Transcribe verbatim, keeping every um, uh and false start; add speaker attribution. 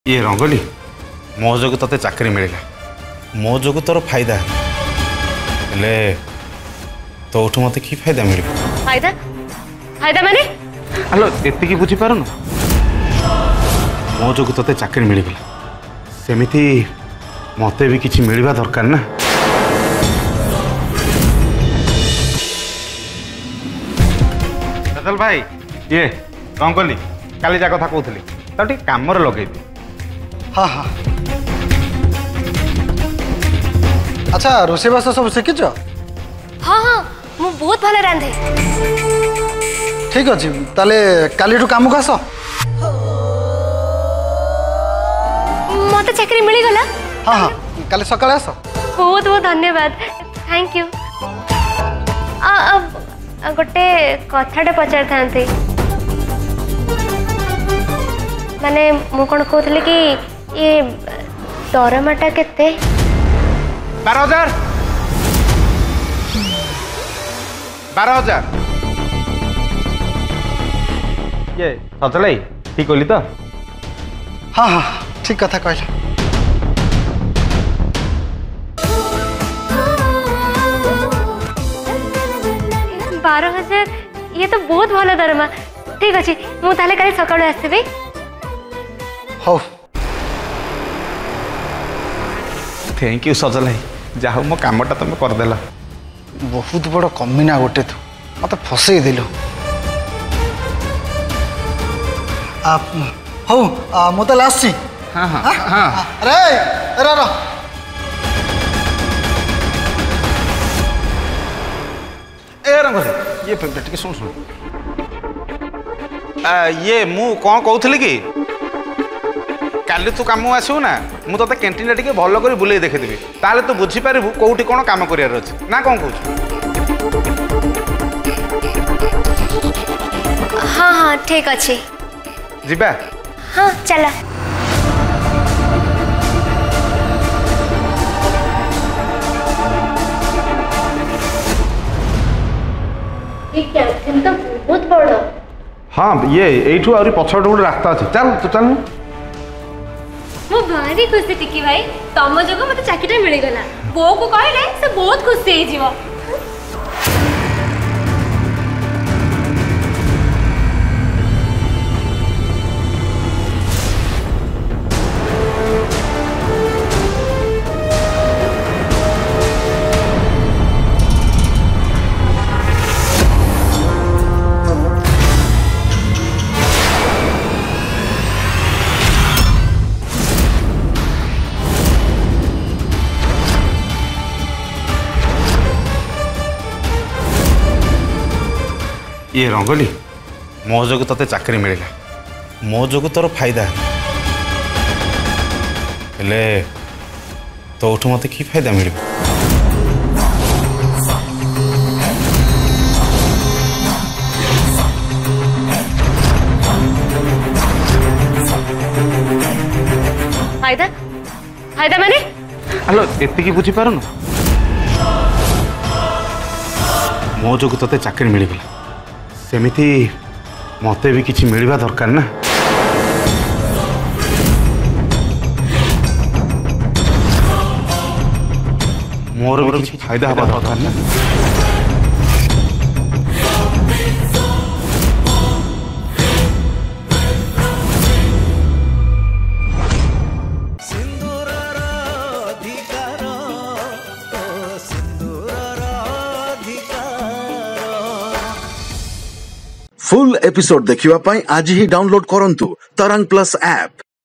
Speaker 1: ये रंगोली मो जो ते चाकरी मिलला मो जो तोर फायदा हेले तोठू मत कि फायदा मिल
Speaker 2: फायदा फायदा माने
Speaker 1: हेलो एति बुझी पारुन मो जो ते चाकरी मिलला सेमिति मते भी किछि मिलवा दरकार ना। ददल भाई ये रंगोली काली जा कथा कहूली तो ठीक काम लगे
Speaker 3: हाँ हाँ अच्छा रोषेबास सब शिखिच
Speaker 2: हाँ हाँ मु बहुत भले रांधे
Speaker 3: ठीक अच्छे ताले काली काम को आस
Speaker 2: मत चाकरी मिल गला
Speaker 3: हाँ हाँ काली सकाळे आस
Speaker 2: बहुत बहुत धन्यवाद थैंक यू गोटे कथाटे पचार था माने मु कौन कहते कि ये दरमाटा केते
Speaker 1: बारह हजार बारह हजार ये सचलाई ठीक कहली तो
Speaker 3: हाँ हाँ ठीक कथा कहला
Speaker 2: बारह हजार ये तो बहुत भल दरमा ठीक अच्छे मुझे काली सकाळु आसबी
Speaker 3: हो
Speaker 1: थैंक यू सजल जा मो कामटा तुम करदेला
Speaker 3: बहुत बड़ कमीना गोटे तू मत फसई दिलु हौ मु तो आसी
Speaker 1: हाँ हाँ हाँ
Speaker 3: अरे अरे रा
Speaker 1: ए रंगोली ये टिके सुन सुन आ, ये मु कौन कहूली कि काली तू काम आसू ना मुझे तो कैंटीन टे भल कर बुले देखीदेवी ताले तू बुझीपारू कौटी कौन कम कर ना कौन कह
Speaker 2: हाँ हाँ ठीक अच्छे
Speaker 1: जीबा
Speaker 2: हाँ चला कैंटीन तो बहुत बड़
Speaker 1: हाँ ये यू आ पछड़ गोटे रास्ता अच्छे चल तू चल
Speaker 2: मो भारी खुशी टिकी भाई तुम जो मत चाकरी मिलगला बो को कहले से बहुत खुशी हो
Speaker 1: ये रंगोली मो जो ते चाकरी मिलला मो जो तोर फायदा हेले तोठू मत कि फायदा मिल
Speaker 2: फायदा फायदा माने
Speaker 1: हेलो एति बुझी पारुन मो जो ते चाकरी मिलला सेमिति मते भी किछि मिलवा दरकार ना। मोर भी किछि फायदा हवा दरकार ना।
Speaker 4: फुल एपिसोड देखिवा पाई आज ही डाउनलोड करंतु तरंग प्लस ऐप।